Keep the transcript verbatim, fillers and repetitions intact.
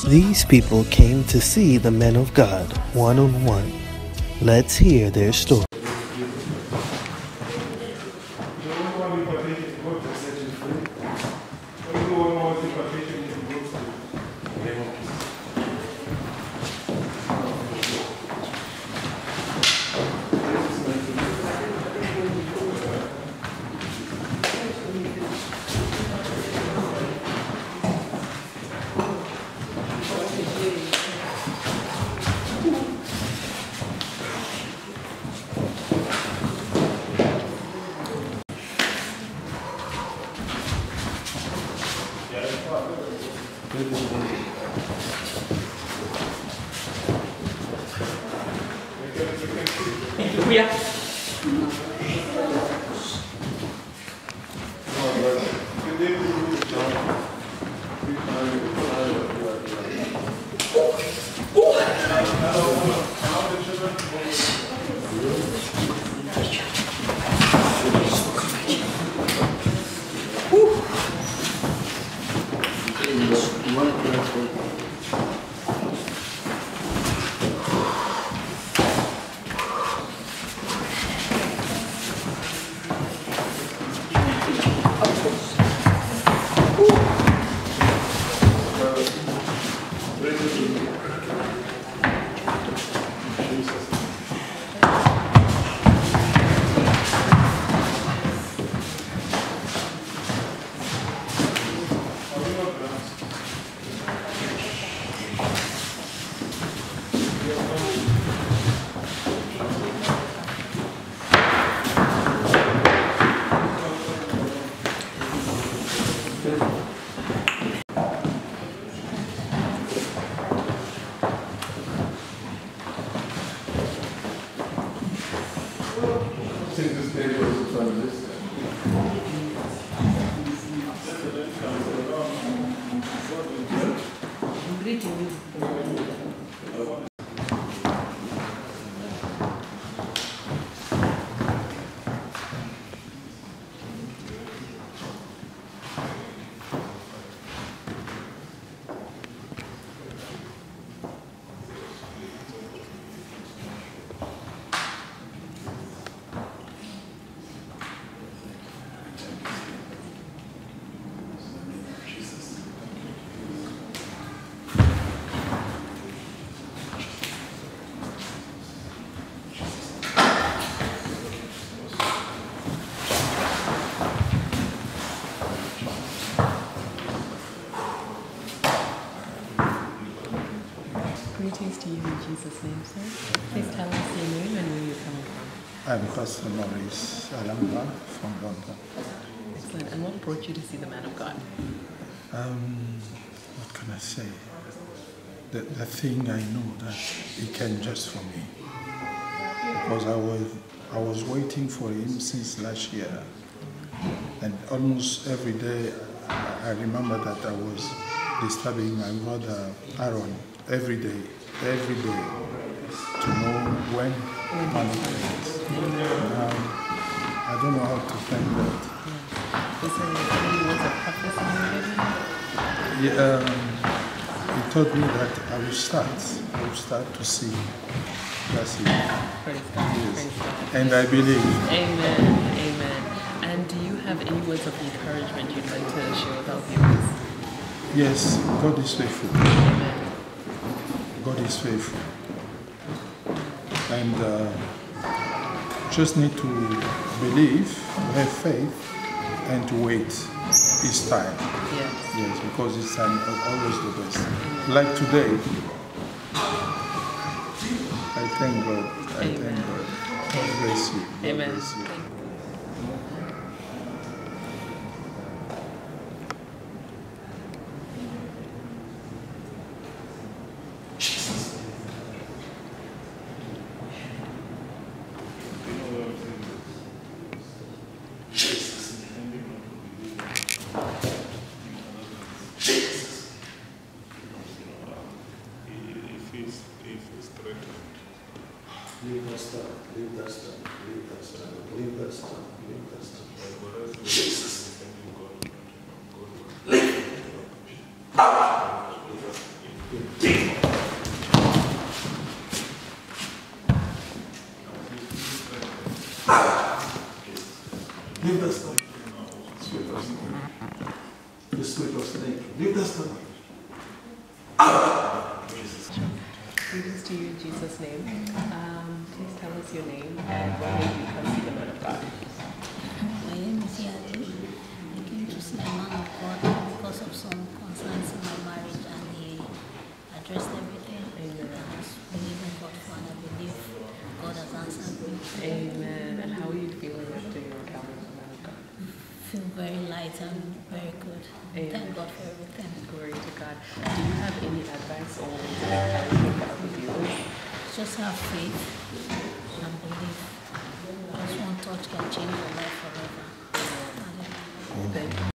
These people came to see the men of God one-on-one. Let's hear their story. Greetings to you in Jesus' name, sir. Please tell us your name and where you're coming from. I'm Pastor Maurice Alamba from London. Excellent. And what brought you to see the man of God? Um, what can I say? The, the thing I know that he came just for me. Because I was, I was waiting for him since last year. And almost every day I remember that I was disturbing my brother Aaron every day, every day, to know when money comes. Now, I don't know how to thank God. Is there any words of prophecy? Yeah, um, he told me that I will start, I will start to see. That's it. Praise God. Yes. Praise God. And I believe. Amen. Amen. And do you have any words of encouragement you'd like to share with our viewers? Yes, God is faithful. Amen. God is faithful. And uh, just need to believe, have faith, and to wait his time. Yes. Yes, because his time is always the best. Like today, I thank God. I Amen. thank God. God bless you. God Amen. bless you. Leave that stuff, leave that stuff, leave that stuff, leave that stuff, leave that stuff. Jesus. Leave. Leave that stuff. Sweep that stuff. You sweep of snake. Leave that stuff. Ah! Jesus. Greetings to you in Jesus' name. Um, please tell us your name and why did you come see the man of God? My name is Yadi. I came to see the man of God because of some concerns in my marriage, and he addressed everything. Amen. I was believing God for, and I believe God has answered me. Amen. And how are you feeling after your encounter with the man of God? Feel very light and very good. Amen. Thank God for everything. Glory to God. Do you have any advice or words of encouragement for other viewers? Just have faith and believe. Just one touch can change your life forever. Hallelujah. Thank you.